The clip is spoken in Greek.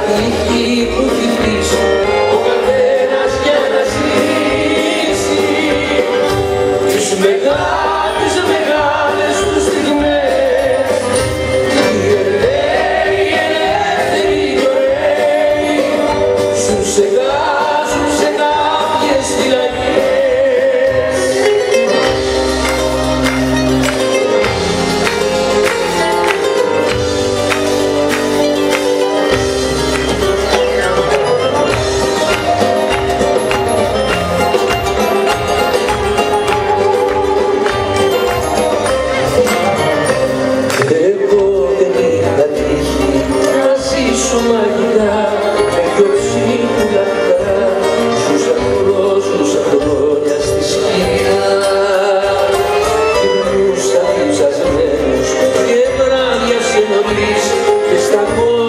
τύχη που έχει πίσω ο καθένας για να ζήσει τις μεγάλες τους στιγμές. Οι ελεύθεροι ωραίοι ζουν σε κάποιες φυλακές. Εγώ δεν είχα τύχει να ζήσω μαγικά με δυο ψυχουλακά. Ζούσα χρόνια στη σκιά, γυρνούσα διψασμένους και βράδια σε νωρίς και στα